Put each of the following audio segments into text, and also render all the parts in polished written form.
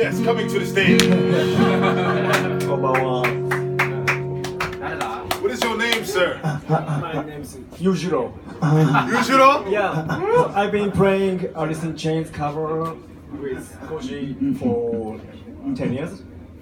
Yes, coming to the stage. What is your name, sir? My name is Yujiro. Yujiro? Yeah, so I've been playing Alice in Chains cover with Koji for 10 years.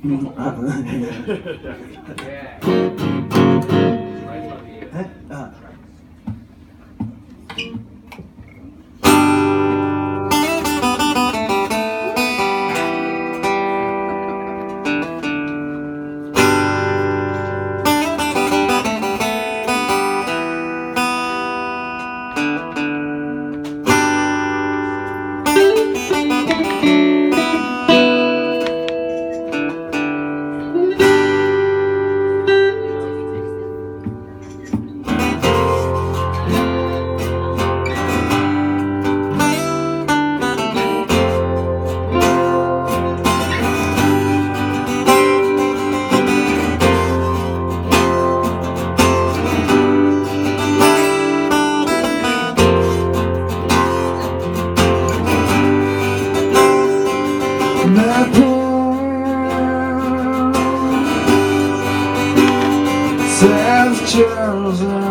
Chosen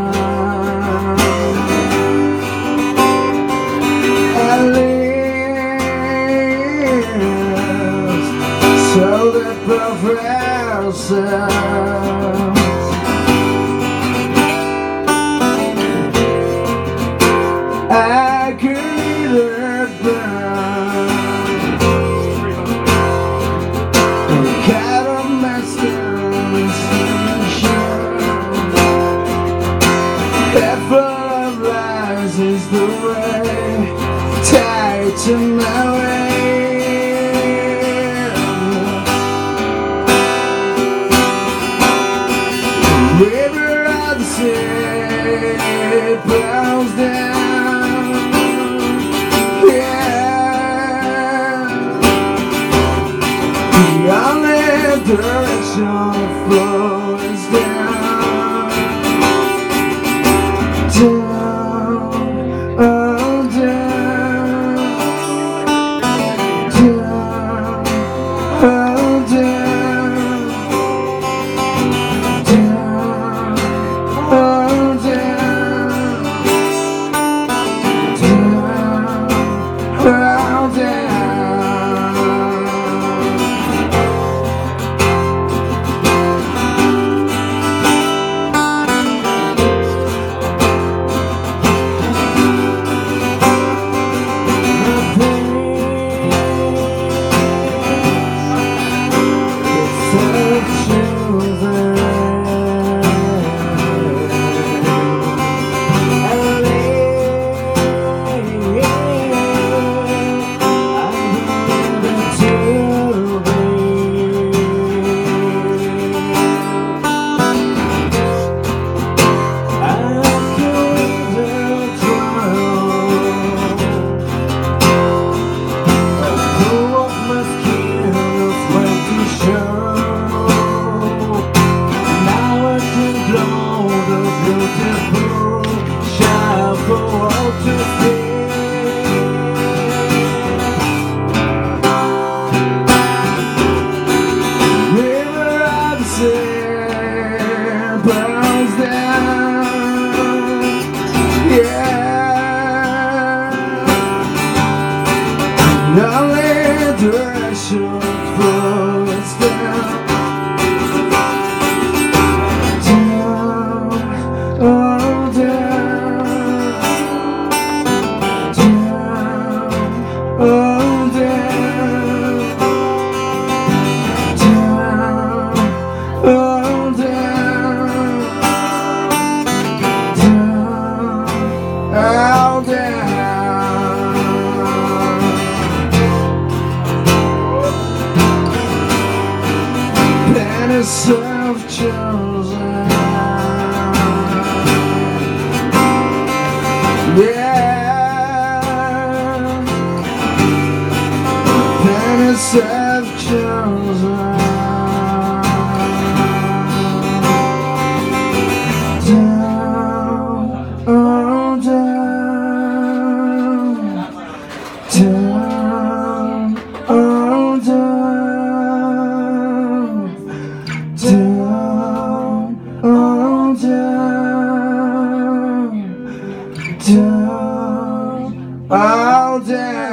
at least, so the professors I could have been kind of master. Is the way tied to my way. The river of the sea bows down. Yeah, the only direction of flow is down. Self-chosen, yeah, and it's self-chosen. Down, oh down, down, oh down. down, all down.